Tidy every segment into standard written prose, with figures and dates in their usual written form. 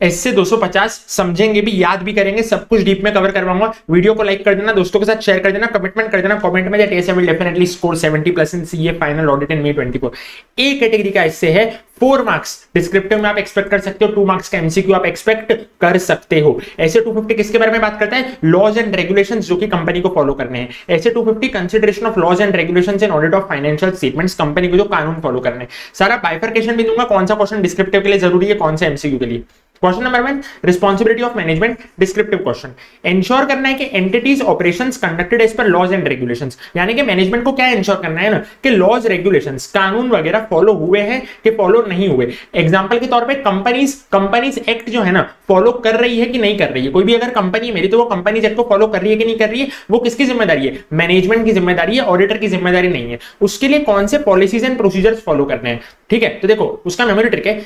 ऐसे 250 समझेंगे भी, याद भी करेंगे, सब कुछ डीप में कवर करवाऊंगा। वीडियो को लाइक कर देना, दोस्तों के साथ शेयर कर देना, कमिटमेंट कर देना कमेंट में that SA will definitely score 70+ in CA final audit in May 24। A category का इससे है 4 मार्क्स डिस्क्रिप्टिव में आप एक्सपेक्ट कर सकते हो, 2 मार्क्स का एमसीक्यू आप एक्सपेक्ट कर सकते हो। ऐसे 250 किसके बारे में बात करता है? लॉज एंड रेगुलेशंस जो कि कंपनी को फॉलो करने हैं। ऐसे 250 consideration of laws and regulations in audit of financial statements, company को जो कानून फॉलो करने हैं। सारा बाइफरकेशन भी दूंगा, कौन सा क्वेश्चन डिस्क्रिप्टिव के लिए जरूरी है, कौन सा एमसीक्यू के लिए। Question number 1, responsibility of management, descriptive question. Ensure करना है कि entities operations conducted as per laws and regulations, यानी कि मैनेजमेंट को क्या इंश्योर करना है ना कि लॉज रेगुलेशंस कानून वगैरह फॉलो हुए हैं कि फॉलो नहीं हुए। एग्जांपल के तौर पे कंपनीज एक्ट जो है ना फॉलो कर रही है कि नहीं कर रही है। कोई भी अगर कंपनी है मेरी, तो वो कंपनीज एक्ट को फॉलो कर रही है कि नहीं कर रही है, वो किसकी जिम्मेदारी है? मैनेजमेंट की जिम्मेदारी है, ऑडिटर की जिम्मेदारी नहीं है। उसके लिए कौन से पॉलिसीज एंड प्रोसीजर्स फॉलो करने हैं, ठीक है। तो देखो उसका मेमोरी ट्रिक है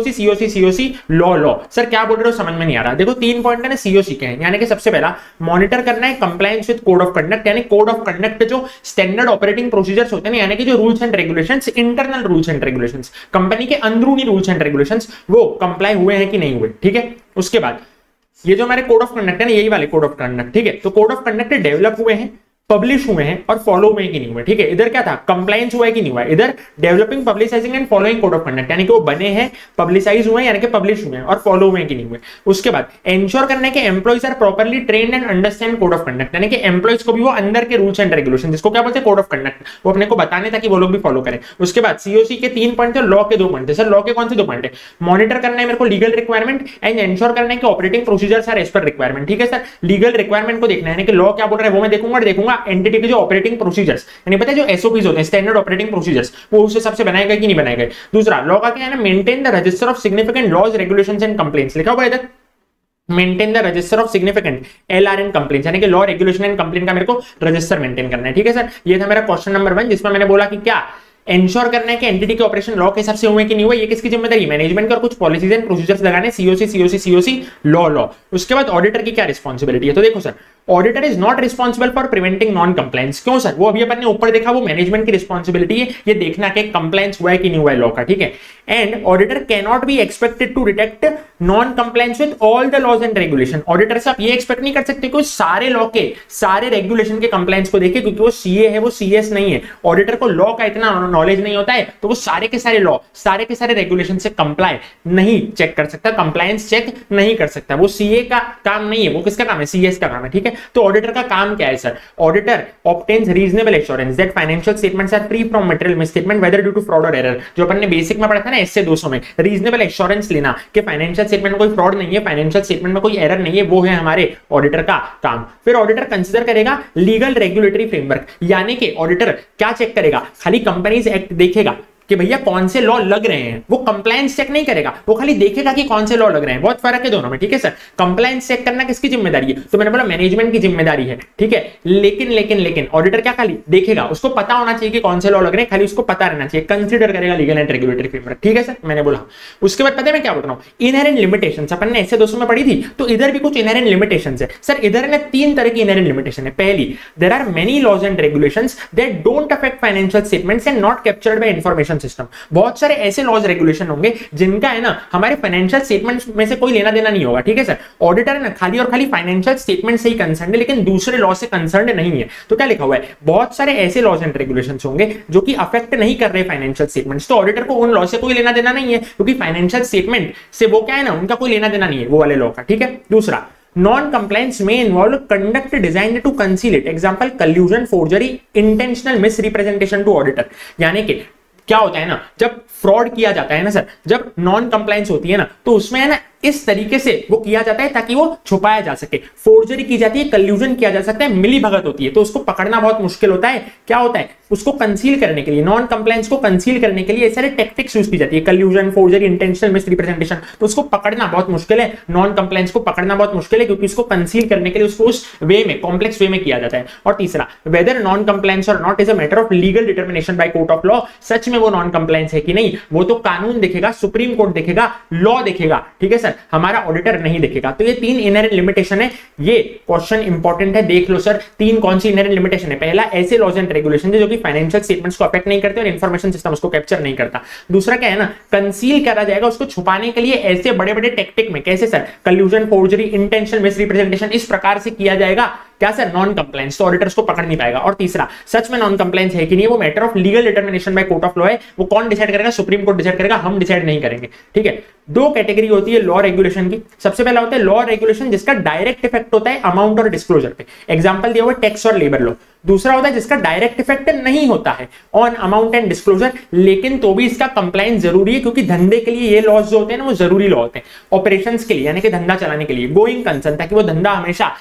सीओसी लॉ। सर क्या बोल रहे हो, समझ में नहीं आ रहा। देखो 3 पॉइंट है ना सीओसी के हैं, यानी कि सबसे पहला मॉनिटर करना है compliance with code of conduct, यानी कोड ऑफ कंडक्ट पे जो स्टैंडर्ड ऑपरेटिंग प्रोसीजर्स होते हैं, यानी कि जो rules and regulations, internal rules and regulations, company के अंदरूनी रूल्स एंड रेगुलेशंस, वो कंप्लाई हुए हैं कि नहीं हुए, ठीक है। उसके बाद ये जो हमारे कोड ऑफ कंडक्ट है ना, यही वाले कोड ऑफ कंडक्ट, ठीक है। तो कोड ऑफ कंडक्ट डेवलप हुए हैं, पब्लिश हुए हैं और फॉलो हुए कि नहीं हुए, ठीक है। इधर क्या था, कंप्लायंस हुआ है कि नहीं हुआ। इधर developing, publicising and following code of conduct, यानी कि वो बने हैं, पब्लिसाइज हुए हैं, यानी कि पब्लिश हुए हैं और फॉलो हुए कि नहीं हुए। उसके बाद इंश्योर करने के employees are properly trained and understand code of conduct, यानी कि एम्प्लॉइज को भी वो अंदर के रूल्स एंड रेगुलेशन, जिसको क्या बोलते हैं कोड ऑफ कंडक्ट, वो अपने को बताने ताकि वो लोग भी फॉलो करें। उसके बाद सीओसी के 3 पॉइंट थे, लॉ के 2 पॉइंट थे। सर लॉ के कौन से 2 पॉइंट है? मॉनिटर करना है मेरे को लीगल रिक्वायरमेंट एंड इंश्योर करना है कि operating procedures are as per requirement, ठीक है सर। लीगल रिक्वायरमेंट को देखना है, यानी कि लॉ क्या बोल रहा है वो मैं देखूंगा एंटिटी के जो ऑपरेटिंग प्रोसीजर्स, यानी पता है जो एसओपीज होते हैं, स्टैंडर्ड ऑपरेटिंग प्रोसीजर्स, वो उस हिसाब से बनाए गए कि नहीं बनाए गए। दूसरा लॉ का क्या है ना, maintain the register of significant laws, regulations and complaints, लिखा हुआ है इधर maintain the register of significant LR and complaints, यानी कि लॉ, रेगुलेशन एंड कंप्लेंट का मेरे को रजिस्टर मेंटेन करना है, ठीक है सर। ये था मेरा क्वेश्चन नंबर 1, जिसमें मैंने बोला कि क्या इंश्योर करना है कि एंटिटी के ऑपरेशन लॉ के हिसाब से हुए कि नहीं हुए। ये किसकी जिम्मेदारी? मैनेजमेंट की, और कुछ पॉलिसीज एंड प्रोसीजर्स लगाने, सीओसी लॉ। उसके बाद ऑडिटर की क्या रिस्पांसिबिलिटी है? तो देखो sir, auditor is not responsible for preventing non compliance. क्यों सर? वो अभी अपन ने ऊपर देखा, वो मैनेजमेंट की रिस्पांसिबिलिटी है ये देखना कि कंप्लायंस हुआ है कि नहीं हुआ है लॉ का, ठीक है। And auditor can not be expected to detect non compliance with all the laws and regulation. Auditor से आप ये एक्सपेक्ट नहीं कर सकते कि सारे लॉ के, सारे रेगुलेशन के कंप्लायंस को देखे, क्योंकि वो सीए है, वो सीएस नहीं है। ऑडिटर को लॉ का इतना नॉलेज नहीं होता है, तो वो सारे के सारे लॉ, सारे के सारे रेगुलेशन से कंप्लाई नहीं चेक कर सकता, कंप्लायंस चेक नहीं कर सकता। वो सीए का काम नहीं है, वो किसका काम है? सीएस का काम है, ठीक है। तो ऑडिटर का काम क्या है sir? Auditor obtains reasonable assurance that financial statements are free from material misstatement whether due to fraud और एरर। जो अपन ने बेसिक में पढ़ा था ना इससे 200 में, रीजनेबल एश्योरेंस लेना कि फाइनेंशियल स्टेटमेंट में कोई फ्रॉड नहीं है, फाइनेंशियल स्टेटमेंट में कोई एरर नहीं है, वो है हमारे ऑडिटर का काम। फिर ऑडिटर कंसीडर करेगा लीगल रेगुलेटरी फ्रेमवर्क, यानी कि ऑडिटर क्या चेक करेगा? खाली कंपनीज एक्ट देखेगा कि भैया कौन से लॉ लग रहे हैं, वो कंप्लायंस चेक नहीं करेगा, वो खाली देखेगा कि कौन से लॉ लग रहे हैं। बहुत फर्क है दोनों में, ठीक है सर। कंप्लायंस चेक करना किसकी जिम्मेदारी है? तो मैंने बोला मैनेजमेंट की जिम्मेदारी है, ठीक है। लेकिन ऑडिटर क्या खाली देखेगा, उसको पता होना चाहिए कि कौन से लॉ लग रहे हैं, खाली उसको पता रहना चाहिए, कंसीडर करेगा लीगल एंड रेगुलेटरी फ्रेमवर्क, ठीक है सर। मैंने बोला उसके बाद पता है मैं क्या बोल रहा हूं, इनहेरेंट लिमिटेशंस। अपन ने ऐसे 200 में पढ़ी थी, तो इधर भी कुछ इनहेरेंट लिमिटेशंस है सर। इधर ने 3 तरह की इनहेरेंट लिमिटेशन है। पहली, there are many laws and regulations that don't affect financial statements and not captured by information system. बहुत सारे ऐसे लॉज रेगुलेशन होंगे जिनका है ना हमारे फाइनेंशियल स्टेटमेंट्स में से कोई लेना देना नहीं होगा, ठीक है सर। ऑडिटर है ना खाली और खाली फाइनेंशियल स्टेटमेंट से ही कंसर्न है, लेकिन दूसरे लॉ से कंसर्न नहीं है। तो क्या लिखा हुआ है, बहुत सारे ऐसे लॉज एंड रेगुलेशंस होंगे जो कि अफेक्ट नहीं कर रहे फाइनेंशियल स्टेटमेंट्स, तो ऑडिटर को उन लॉ से कोई लेना देना नहीं है, क्योंकि फाइनेंशियल स्टेटमेंट से वो क्या है ना, उनका कोई लेना देना नहीं है वो वाले लॉ का, ठीक है। दूसरा, non-compliance may involve conduct designed to conceal it. Example, collusion, forgery, intentional misrepresentation to auditor. यानी कि क्या होता है ना, जब फ्रॉड किया जाता है ना सर, जब नॉन कंप्लायंस होती है ना, तो उसमें है ना इस तरीके से वो किया जाता है ताकि वो छुपाया जा सके। फोर्जरी की जाती है, कल्यूजन किया जा सकता है, मिली भगत होती है, तो उसको पकड़ना बहुत मुश्किल होता है। क्या होता है, उसको कंसील करने के लिए, नॉन कंप्लायंस को कंसील करने के लिए सारे टेक्टिक्स यूज की जाती है, कल्यूजन, फोर्जरी, इंटेंशनल मिसरिप्रेजेंटेशन। तो उसको पकड़ना बहुत मुश्किल है, नॉन कंप्लायंस को पकड़ना बहुत मुश्किल है, क्योंकि उसको कंसील करने के लिए उसको उस वे में, कॉम्प्लेक्स वे में किया जाता है। और तीसरा, वेदर नॉन कंप्लायंस और not is a matter of legal determination by court of law. सच में वो नॉन कंप्लायंस है कि नहीं, वो तो कानून देखेगा, सुप्रीम कोर्ट देखेगा, लॉ देखेगा, ठीक है सर। सर हमारा ऑडिटर नहीं देखेगा। तो ये 3 इनहेरेंट लिमिटेशन है। ये क्वेश्चन इंपॉर्टेंट है, देख लो सर 3 कौन सी इनहेरेंट लिमिटेशन है। पहला, ऐसे लॉज एंड रेगुलेशन जो कि फाइनेंशियल स्टेटमेंट्स को अफेक्ट नहीं करते और इन्फॉर्मेशन सिस्टम उसको कैप्चर नहीं करता। दूसरा क्या है ना, कंसील करा जाएगा उसको छुपाने के लिए ऐसे बड़े बड़े टेक्टिक में, कैसे sir, collusion, forgery, intentional misrepresentation, इस प्रकार से किया जाएगा। क्या सर, नॉन कंप्लायंस, तो ऑडिटर्स को पकड़ नहीं पाएगा। और तीसरा, सच में नॉन कंप्लायंस है कि नहीं, वो matter of legal determination by court of law है। वो कौन डिसाइड करेगा, सुप्रीम कोर्ट डिसाइड करेगा, हम डिसाइड नहीं करेंगे। ठीक है, 2 कैटेगरी होती है लॉ रेगुलेशन की। सबसे पहला होता है लॉ रेगुलेशन जिसका डायरेक्ट इफेक्ट होता है अमाउंट और डिस्क्लोजर पे, एग्जांपल दिया हुआ टैक्स और लेबर लॉ। दूसरा होता है जिसका डायरेक्ट इफेक्ट नहीं होता है ऑन अमाउंट एंड डिस्क्लोजर, लेकिन तो भी इसका कंप्लायंस जरूरी है, क्योंकि धंधे के लिए ये लॉज जो होते हैं ना वो जरूरी लॉ होते हैं। ऑपरेशंस के लिए यानी कि धंधा चलाने के लिए, गोइंग कंसर्न, ताकि वो धंधा हमेशा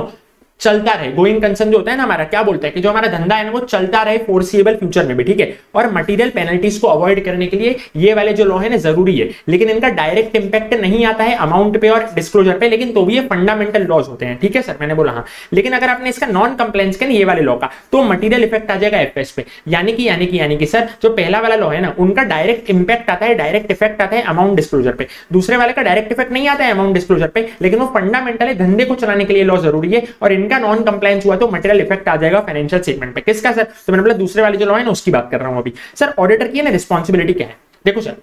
चलता रहे। गोइंग कंसर्न जो होता है ना हमारा, क्या बोलता है कि जो हमारा धंधा है ना वो चलता रहे फोर्सिएबल फ्यूचर में भी। ठीक है, और मटेरियल पेनल्टीज को अवॉइड करने के लिए ये वाले जो लॉ है ना जरूरी है, लेकिन इनका डायरेक्ट इंपैक्ट नहीं आता है अमाउंट पे और डिस्क्लोजर पे, लेकिन तो भी ये फंडामेंटल लॉज होते हैं। ठीक है सर, मैंने बोला हाँ। लेकिन अगर आपने इसका नॉन कंप्लायंस किया ये वाले लॉ का, तो मटेरियल इफेक्ट आ जाएगा एफएस पे। यानी कि सर जो पहला वाला लॉ है ना उनका डायरेक्ट इंपैक्ट आता है, डायरेक्ट इफेक्ट आता है अमाउंट डिस्क्लोजर पे। दूसरे वाले का डायरेक्ट इफेक्ट नहीं आता है अमाउंट डिस्क्लोजर पे, लेकिन वो फंडामेंटल धंधे को चलाने के लिए लॉ जरूरी है, और इनका नॉन कंप्लायंस हुआ तो मटेरियल इफेक्ट आ जाएगा फाइनेंशियल स्टेटमेंट पे। किसका सर, तो मैंने बोला दूसरे वाले जो लॉ है ना उसकी बात कर रहा हूं अभी। सर ऑडिटर की है ना रिस्पांसिबिलिटी क्या है, देखो सर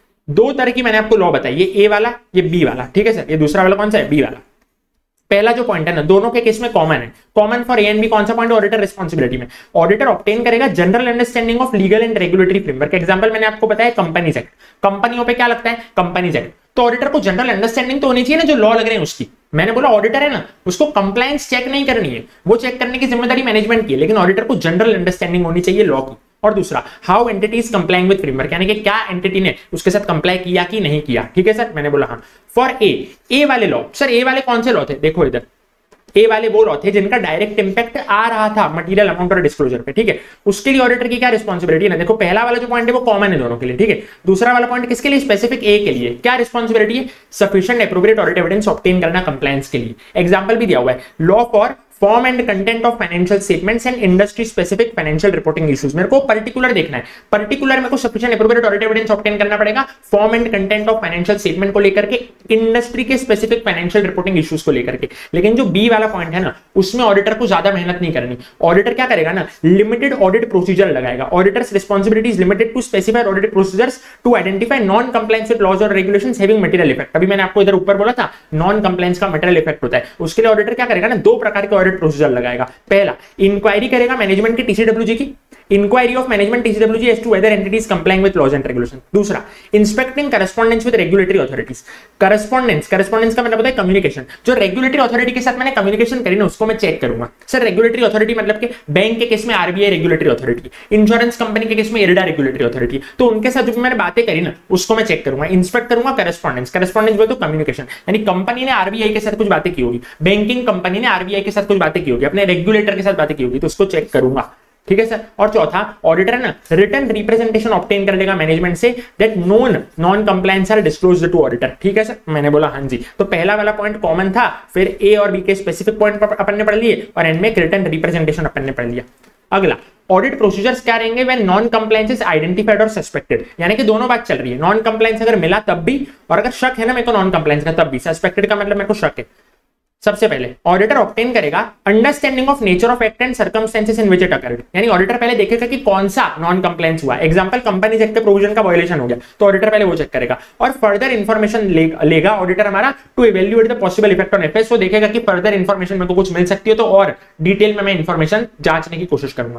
2 तरह की मैंने आपको लॉ बताई, ये ए वाला, ये बी वाला। ठीक है सर, ये दूसरा वाला कौन सा है, बी वाला। पहला जो पॉइंट है ना दोनों के केस में कॉमन है, common for A and B. कौन सा पॉइंट, ऑडिटर रिस्पांसिबिलिटी में ऑडिटर ऑब्टेन करेगा general understanding of legal and regulatory framework. Example मैंने आपको बताया कंपनीज एक्ट, कंपनियों पे क्या लगता है, कंपनीज एक्ट। तो ऑडिटर को जनरल अंडरस्टैंडिंग तो होनी चाहिए ना जो लॉ लग रहे हैं उसकी। मैंने बोला ऑडिटर है ना उसको कंप्लायंस चेक नहीं करनी है, वो चेक करने की जिम्मेदारी मैनेजमेंट की है, लेकिन ऑडिटर को जनरल अंडरस्टैंडिंग होनी चाहिए लॉ की। और दूसरा, how entities complying with framework, यानी कि क्या एंटिटी ने उसके साथ कंप्लाई किया कि नहीं किया। ठीक है सर, मैंने बोला हाँ। फॉर ए वाले लॉ, सर ए वाले कौन से लॉ थे, देखो इधर ए वाले वो लॉ थे जिनका डायरेक्ट इंपैक्ट आ रहा था मटेरियल अमाउंट और डिस्क्लोजर पे। ठीक है, उसके लिए ऑडिटर की क्या रिस्पांसिबिलिटी है ना, देखो पहला वाला जो पॉइंट है वो कॉमन है दोनों के लिए। ठीक है, दूसरा वाला पॉइंट किसके लिए, स्पेसिफिक ए के लिए। क्या रिस्पांसिबिलिटी है, sufficient appropriate audit evidence obtain करना कंप्लायंस के लिए। एग्जांपल भी दिया हुआ है, law for form and content of financial statements and industry specific financial reporting issues. मेरे को पर्टिकुलर देखना है, पर्टिकुलर मेरे को sufficient appropriate audit evidence obtain करना पड़ेगा form and content of financial statement को लेकर के, इंडस्ट्री के स्पेसिफिक फाइनेंशियल रिपोर्टिंग इश्यूज को लेकर के। लेकिन जो बी वाला पॉइंट है ना उसमें ऑडिटर को ज्यादा मेहनत नहीं करनी। ऑडिटर क्या करेगा ना, लिमिटेड ऑडिट प्रोसीजर लगाएगा। Auditors responsibility is limited to specify audit procedures to identify non compliance with laws और रेगुलेशंस हैविंग मटेरियल इफेक्ट। अभी मैंने आपको इधर ऊपर बोला था नॉन कंप्लायंस का मटेरियल इफेक्ट होता है, उसके लिए ऑडिटर क्या करेगा ना 2 प्रकार के ऑडिट प्रोसीजर लगाएगा। पहला, इंक्वायरी करेगा मैनेजमेंट की टीसीडब्ल्यूजी की, inquiry of management TCWG as to whether entities complying with laws and regulation. दूसरा, inspecting correspondence with regulatory authorities. Correspondence का मतलब होता है कम्युनिकेशन। जो रेगुलेटरी अथॉरिटी के साथ मैंने कम्युनिकेशन करी ना उसको मैं चेक करूंगा। सर रेगुलेटरी अथॉरिटी मतलब कि बैंक के केस में RBI regulatory authority, insurance company के केस में इरडा रेगुलेटरी अथॉरिटी, तो उनके साथ जो मैंने बातें करी ना उसको मैं चेक करूंगा, इंस्पेक्ट करूंगा। करस्पॉन्डेंस बोले तो कम्युनिकेशन, यानी कंपनी ने आरबीआई के साथ कुछ बातें की होगी, बैंकिंग कंपनी ने आरबीआई के साथ कुछ बातें की होगी, अपने रेगुलेटर के साथ बातें की होगी, तो उसको चेक करूंगा। ठीक है सर। और चौथा, ऑडिटर ना रिटन रिप्रेजेंटेशन ऑब्टेन कर लेगा मैनेजमेंट से that non compliance are disclosed to auditor. ठीक है सर, मैंने बोला हाँ जी। तो पहला वाला पॉइंट कॉमन था, फिर ए और बी के स्पेसिफिक पॉइंट अपन ने पढ़ लिए, और एंड में रिटन रिप्रेजेंटेशन अपन ने पढ़ लिया। अगला, ऑडिट प्रोसीजर्स क्या रहेंगे when non compliance is identified और सस्पेक्टेड, यानी कि दोनों बात चल रही है। नॉन कंप्लायंस अगर मिला तब भी, और अगर शक है ना मेरे को नॉन कंप्लायंस का तब भी। सस्पेक्टेड का मतलब मेरे को शक है। सबसे पहले ऑडिटर ऑब्टेन करेगा understanding of nature of act and circumstances in which it occurred, यानी ऑडिटर पहले देखेगा कि कौन सा नॉन कंप्लायंस हुआ। एग्जांपल कंपनीज एक्ट के प्रोविजन का वायलेशन हो गया तो ऑडिटर पहले वो चेक करेगा, और फर्दर इंफॉर्मेशन लेगा ऑडिटर हमारा to evaluate the possible effect on FS. वो देखेगा कि फर्दर इंफॉर्मेशन मेरे को कुछ मिल सकती है तो और डिटेल में मैं इंफॉर्मेशन जांचने की कोशिश करूंगा।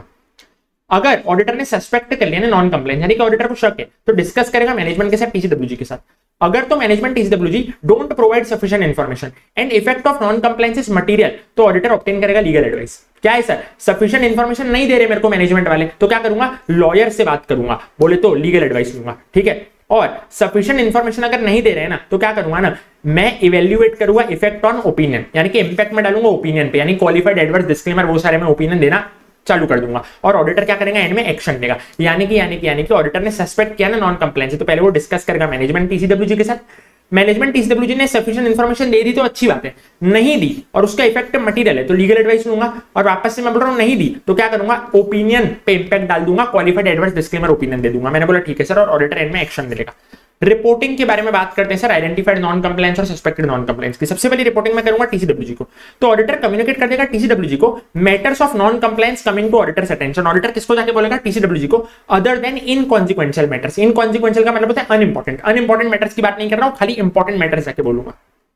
अगर ऑडिटर ने सस्पेक्ट कर लिया ना नॉन कंप्लायंस, यानी कि ऑडिटर को शक है, तो डिस्कस करेगा मैनेजमेंट के साथ, टीसीडब्ल्यूजी के साथ। अगर तो management TCWG don't provide sufficient information and effect of non compliance is material, तो ऑडिटर ऑब्टेन करेगा लीगल एडवाइस। क्या है सर, सफिशिएंट इंफॉर्मेशन नहीं दे रहे मेरे को मैनेजमेंट वाले, तो क्या करूंगा, लॉयर से बात करूंगा, बोले तो लीगल एडवाइस लूंगा। ठीक है, और सफिशिएंट इंफॉर्मेशन अगर नहीं दे रहे हैं ना तो क्या करूंगा ना, मैं इवैल्यूएट करूंगा इफेक्ट ऑन ओपिनियन, यानी कि इंपैक्ट में डालूंगा ओपिनियन पे, यानी क्वालिफाइड एडवर्स डिस्क्लेमर वो सारे में ओपिनियन देना चालू कर दूंगा। और ऑडिटर क्या करेगा, एंड में एक्शन लेगा। यानी कि ऑडिटर ने सस्पेक्ट किया ना नॉन कंप्लायंस, तो पहले वो डिस्कस करेगा मैनेजमेंट टीसीडब्ल्यूजी के साथ। मैनेजमेंट टीसीडब्ल्यूजी ने सफिशिएंट इंफॉर्मेशन दे दी तो अच्छी बात है, नहीं दी और उसका इफेक्ट मटेरियल है तो लीगल एडवाइस लूंगा। और वापस से मैं बोल रहा हूं नहीं दी तो क्या करूंगा, ओपिनियन पे इंपैक्ट डाल दूंगा, क्वालिफाइड एडवर्स डिस्क्लेमर ओपिनियन दे दूंगा। मैंने बोला ठीक है सर, और ऑडिटर एंड में एक्शन लेगा। रिपोर्टिंग के बारे में बात करते हैं सर, आइडेंटिफाइड नॉन कंप्लायंस और सस्पेक्टेड नॉन कंप्लायंस की। सबसे पहले रिपोर्टिंग में करूंगा टीसीडब्ल्यूजी को। तो ऑडिटर कम्युनिकेट कर देगा टीसीडब्ल्यूजी को matters of non compliance coming to auditors attention. Auditor किसको जाके बोलेगा? टीसीडब्ल्यूजी को, other than inconsequential matters. Inconsequential का मतलब होता है अनइंपॉर्टेंट। अनइंपॉर्टेंट मैटर्स की बात नहीं कर रहा हूं, खाली इंपॉर्टेंट मैटर्स जाके बोलूंगा।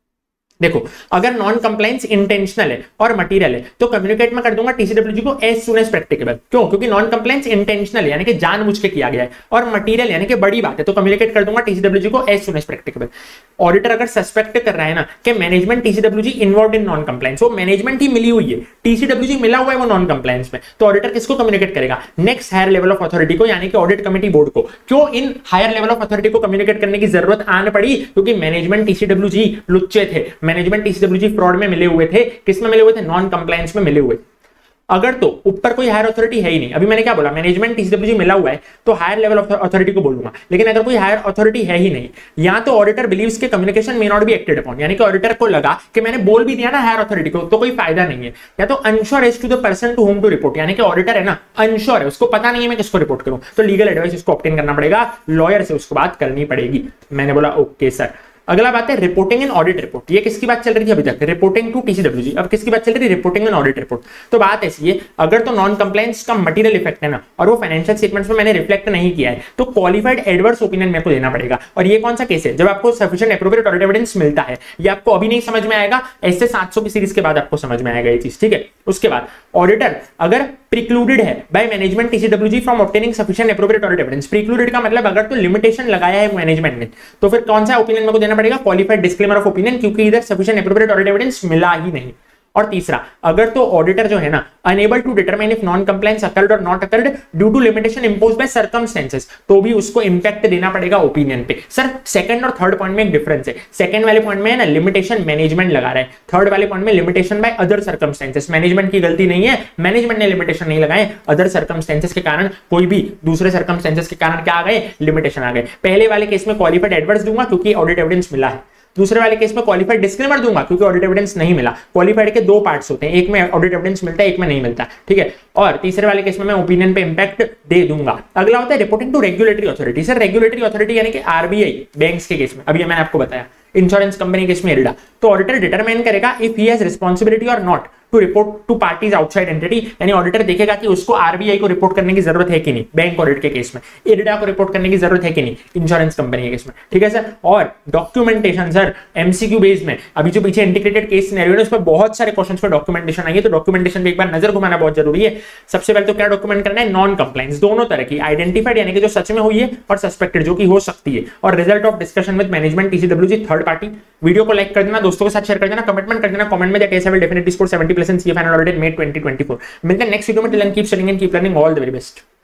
देखो, अगर नॉन कंप्लायंस इंटेंशनल है और मटेरियल है तो कम्युनिकेट में कर दूंगा टीसीडब्ल्यूजी को एज सून एज प्रैक्टिकेबल। क्यों? क्योंकि नॉन कंप्लायंस इंटेंशनल है यानी कि जानबूझ के किया गया है, और मटेरियल यानी कि बड़ी बात है, तो कम्युनिकेट कर दूंगा टीसीडब्ल्यूजी को as soon as practicable. Auditor अगर सस्पेक्ट कर रहा है ना कि management TCWG involved in non compliance, वो मैनेजमेंट ही मिली हुई है, टीसीडब्ल्यूजी मिला हुआ है वो नॉन कंप्लायंस में, तो ऑडिटर किसको कम्युनिकेट करेगा? Next higher level of authority को, यानी कि ऑडिट कमेटी बोर्ड को। क्यों इन हायर लेवल ऑफ अथॉरिटी को कम्युनिकेट करने की जरूरत आन पड़ी? क्योंकि मैनेजमेंट टीसीडब्ल्यूजी लुच्चे थे, मैनेजमेंट टीसीडब्ल्यूजी फ्रॉड में मिले हुए थे। किस में मिले हुए थे? नॉन कंप्लायंस में मिले हुए। अगर तो ऊपर कोई हायर अथॉरिटी है ही नहीं, अभी मैंने क्या बोला, मैनेजमेंट टीसीडब्ल्यूजी मिला हुआ है तो हायर लेवल ऑफ अथॉरिटी को बोलूंगा। लेकिन अगर कोई हायर अथॉरिटी है ही नहीं, या तो ऑडिटर बिलीव्स के communication may not be acted upon, यानी कि ऑडिटर को लगा कि मैंने बोल भी दिया ना हायर अथॉरिटी को तो कोई फायदा नहीं है, या तो unsure as to the person to whom to report, यानी कि ऑडिटर है ना अनश्योर है, उसको पता नहीं है मैं किसको रिपोर्ट करूं, तो लीगल एडवाइस उसको ऑब्टेन करना पड़ेगा, लॉयर से उसको बात करनी पड़ेगी। मैंने बोला ओके सर। अगला बात है रिपोर्टिंग इन ऑडिट रिपोर्ट। ये किसकी बात चल रही थी अभी तक? Reporting to TCWG. अब किसकी बात चल रही है? Reporting in audit report. तो बात ऐसी है, अगर तो नॉन कंप्लायंस का मटेरियल इफेक्ट है ना और वो फाइनेंशियल स्टेटमेंट्स में मैंने रिफ्लेक्ट नहीं किया है, तो क्वालिफाइड एडवर्स ओपिनियन मेरे को देना पड़ेगा। और ये कौन सा केस है? जब आपको सफिशिएंट एप्रोप्रिएट ऑडिट एविडेंस मिलता है। ये आपको अभी नहीं समझ में आएगा, ऐसे 700 की सीरीज के बाद आपको समझ में आएगा ये चीज, ठीक है। उसके बाद ऑडिटर अगर प्रिक्लूडेड है by management TCWG from obtaining sufficient appropriate audit evidence. Precluded का मतलब अगर तो लिमिटेशन लगाया है मैनेजमेंट ने, तो फिर कौन सा ओपिनियन मेरे को देना पड़ेगा? क्वालिफाइड डिस्क्लेमर ऑफ ओपिनियन, क्योंकि इधर सफिशिएंट एप्रोप्रिएट ऑडिट एविडेंस मिला ही नहीं। और तीसरा, अगर तो ऑडिटर जो है ना unable to determine if non compliance occurred और not occurred due to limitation imposed by circumstances, तो भी उसको इंपैक्ट देना पड़ेगा ओपिनियन पे। सर सेकंड और थर्ड पॉइंट में एक डिफरेंस है। सेकंड वाले पॉइंट में है ना लिमिटेशन मैनेजमेंट लगा रहा है, थर्ड वाले पॉइंट में limitation by other circumstances. Management की गलती नहीं है, मैनेजमेंट ने लिमिटेशन नहीं लगाए, अदर सर्कमस्टेंसेस के कारण, कोई भी दूसरे सर्कमस्टेंसेस के कारण क्या आ गए? लिमिटेशन आ गए। पहले वाले केस में क्वालिफाइड एडवर्स दूंगा क्योंकि ऑडिट एविडेंस मिला है, दूसरे वाले केस में क्वालिफाइड डिस्क्लेमर दूंगा क्योंकि ऑडिट एविडेंस नहीं मिला। क्वालिफाइड के दो पार्ट्स होते हैं, एक में ऑडिट एविडेंस मिलता है, एक में नहीं मिलता, ठीक है। और तीसरे वाले केस में मैं ओपिनियन पे इंपैक्ट दे दूंगा। अगला होता है reporting to regulatory authority. Sir regulatory authority यानी कि आरबीआई बैंक्स के केस में, अभी मैंने आपको बताया, इंश्योरेंस कंपनी केस में इरडा, तो ऑडिटर डिटरमाइन करेगा इफ ही हैज रिस्पांसिबिलिटी और not to report to parties outside entity, यानी ऑडिटर देखेगा कि उसको आरबीआई को रिपोर्ट करने की जरूरत है कि नहीं, बैंक ऑडिट के केस में इरडा को रिपोर्ट करने की जरूरत है कि नहीं, इंश्योरेंस कंपनी के केस में, ठीक है सर। और डॉक्यूमेंटेशन सर एमसीक्यू बेस में, अभी जो पीछे इंटीग्रेटेड केस सिनेरियो है उस पर बहुत सारे क्वेश्चंस पे डॉक्यूमेंटेशन आई है, तो डॉक्यूमेंटेशन पे एक बार नजर घुमाना बहुत जरूरी है। सबसे पहले तो क्या डॉक्यूमेंट करना है? नॉन कंप्लायंस, दोनों तरह की, आइडेंटिफाइड यानी कि जो सच में हुई है और सस्पेक्टेड जो कि हो सकती है, और result of discussion with management TCWG third party. Video को लाइक कर देना, दोस्तों के साथ शेयर कर देना, कमेंट कर देना, कमेंट में that as I will definitely score 70+ in CA final audit May 2024। मिलते हैं नेक्स्ट वीडियो में। Till then keep studying and keep learning. All the very best.